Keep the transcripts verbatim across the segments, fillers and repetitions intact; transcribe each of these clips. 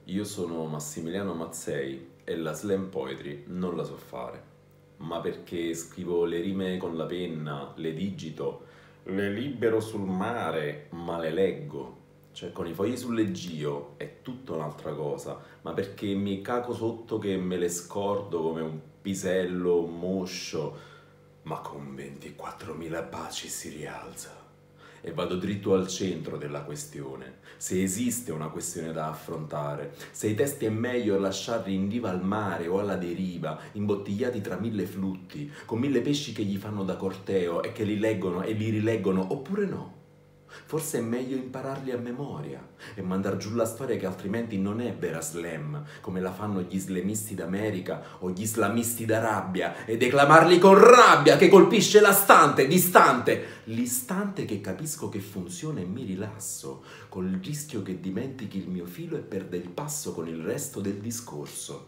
Io sono Massimiliano Mazzei e la slam poetry non la so fare, ma perché scrivo le rime con la penna, le digito, le libero sul mare, ma le leggo. Cioè con i fogli sul leggio è tutta un'altra cosa, ma perché mi caco sotto che me le scordo come un pisello moscio, ma con ventiquattromila baci si rialza. E vado dritto al centro della questione, se esiste una questione da affrontare, se i testi è meglio lasciarli in riva al mare o alla deriva, imbottigliati tra mille flutti, con mille pesci che gli fanno da corteo e che li leggono e li rileggono, oppure no. Forse è meglio impararli a memoria e mandar giù la storia che altrimenti non è vera slam, come la fanno gli islamisti d'America o gli islamisti d'Arabia, e declamarli con rabbia che colpisce la stante, distante, l'istante che capisco che funziona e mi rilasso, col rischio che dimentichi il mio filo e perda il passo con il resto del discorso.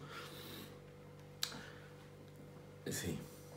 Eh sì,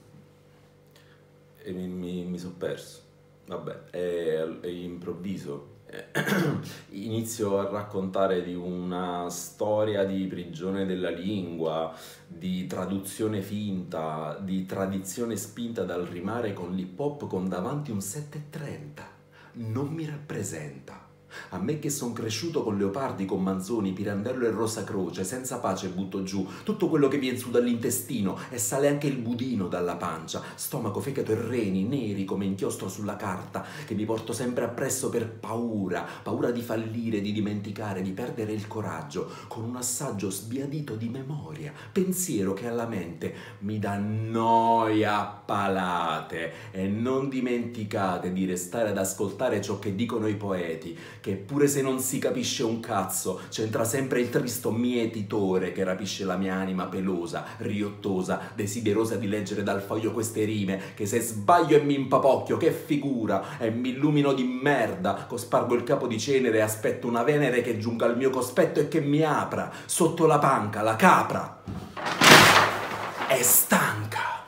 e mi, mi, mi sono perso. Vabbè, è, è improvviso. Inizio a raccontare di una storia di prigione della lingua, di traduzione finta, di tradizione spinta dal rimare con l'hip hop con davanti un sette e trenta. Non mi rappresenta. A me che son cresciuto con Leopardi, con Manzoni, Pirandello e Rosa Croce, senza pace butto giù tutto quello che viene su dall'intestino e sale anche il budino dalla pancia, stomaco, fegato e reni neri come inchiostro sulla carta, che mi porto sempre appresso per paura, paura di fallire, di dimenticare, di perdere il coraggio, con un assaggio sbiadito di memoria, pensiero che alla mente mi dà noia a palate. E non dimenticate di restare ad ascoltare ciò che dicono i poeti, che pure se non si capisce un cazzo, c'entra sempre il tristo mietitore che rapisce la mia anima pelosa, riottosa, desiderosa di leggere dal foglio queste rime, che se sbaglio e mi impapocchio, che figura, e mi illumino di merda, cospargo il capo di cenere e aspetto una Venere che giunga al mio cospetto e che mi apra, sotto la panca, la capra è stanca.